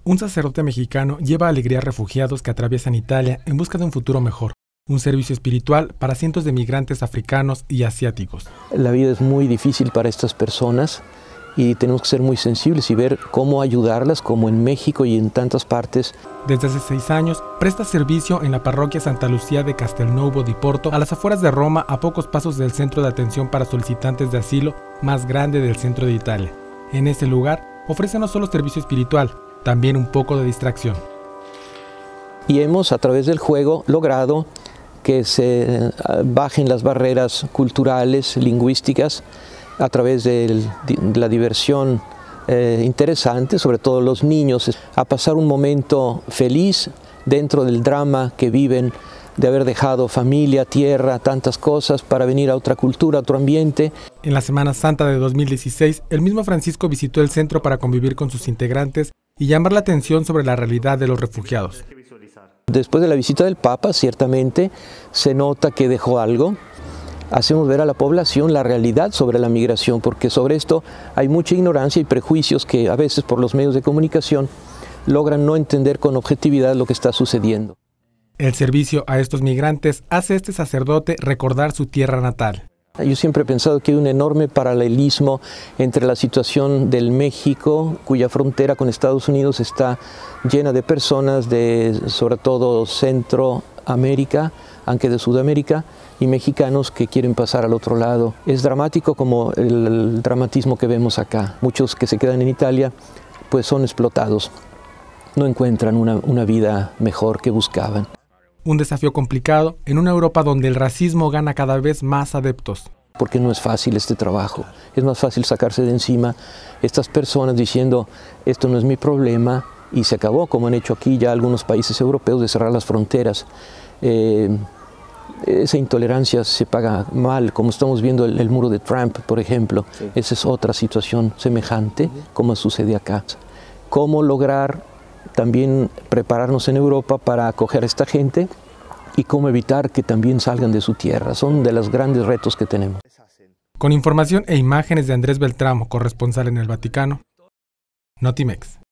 Un sacerdote mexicano lleva alegría a refugiados que atraviesan Italia en busca de un futuro mejor. Un servicio espiritual para cientos de migrantes africanos y asiáticos. La vida es muy difícil para estas personas y tenemos que ser muy sensibles y ver cómo ayudarlas, como en México y en tantas partes. Desde hace 6 años, presta servicio en la parroquia Santa Lucía de Castelnuovo di Porto, a las afueras de Roma, a pocos pasos del centro de atención para solicitantes de asilo más grande del centro de Italia. En este lugar, ofrece no solo servicio espiritual, también un poco de distracción. Y hemos, a través del juego, logrado que se bajen las barreras culturales, lingüísticas, a través de la diversión interesante, sobre todo los niños, a pasar un momento feliz dentro del drama que viven de haber dejado familia, tierra, tantas cosas para venir a otra cultura, a otro ambiente. En la Semana Santa de 2016, el mismo Francisco visitó el centro para convivir con sus integrantes y llamar la atención sobre la realidad de los refugiados. Después de la visita del Papa, ciertamente se nota que dejó algo. Hacemos ver a la población la realidad sobre la migración, porque sobre esto hay mucha ignorancia y prejuicios que a veces por los medios de comunicación logran no entender con objetividad lo que está sucediendo. El servicio a estos migrantes hace a este sacerdote recordar su tierra natal. Yo siempre he pensado que hay un enorme paralelismo entre la situación del México, cuya frontera con Estados Unidos está llena de personas de, sobre todo, Centroamérica, aunque de Sudamérica, y mexicanos que quieren pasar al otro lado. Es dramático como el dramatismo que vemos acá. Muchos que se quedan en Italia pues son explotados, no encuentran una vida mejor que buscaban. Un desafío complicado en una Europa donde el racismo gana cada vez más adeptos. Porque no es fácil este trabajo, es más fácil sacarse de encima estas personas diciendo esto no es mi problema y se acabó, como han hecho aquí ya algunos países europeos, de cerrar las fronteras. Esa intolerancia se paga mal, como estamos viendo el muro de Trump, por ejemplo. Sí. Esa es otra situación semejante, como sucede acá. ¿Cómo lograr también prepararnos en Europa para acoger a esta gente y cómo evitar que también salgan de su tierra? Son de los grandes retos que tenemos. Con información e imágenes de Andrés Beltramo, corresponsal en el Vaticano, Notimex.